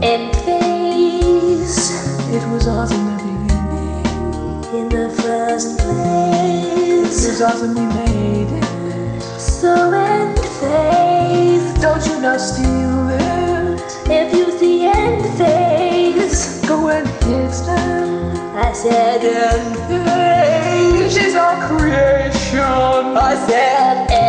ENDfaaayce. It was us in the beginning. In the first place, It was us and we made it. so ENDfaaayce. Don't you not steal it. If you see ENDfaaayce, Go and hit them. I said ENDfaaayce. She's our creation. I said